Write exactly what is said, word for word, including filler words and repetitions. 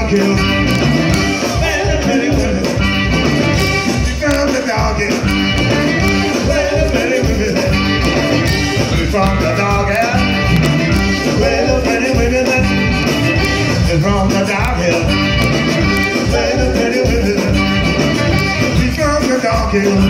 dog hill. Well, pretty women. We from the dog hill. Well, pretty women. We from the dog hill. Well, pretty women. We from the dog hill. Well, pretty women. We from the dog hill.